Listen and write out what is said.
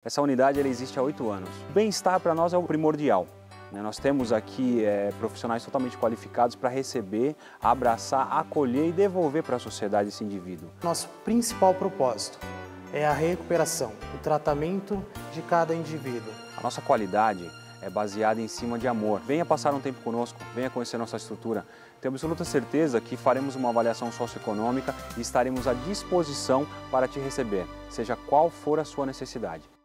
Essa unidade ela existe há 8 anos. O bem-estar para nós é o primordial. Nós temos aqui profissionais totalmente qualificados para receber, abraçar, acolher e devolver para a sociedade esse indivíduo. Nosso principal propósito é a recuperação, o tratamento de cada indivíduo. A nossa qualidade é baseada em cima de amor. Venha passar um tempo conosco, venha conhecer nossa estrutura. Tenho absoluta certeza que faremos uma avaliação socioeconômica e estaremos à disposição para te receber, seja qual for a sua necessidade.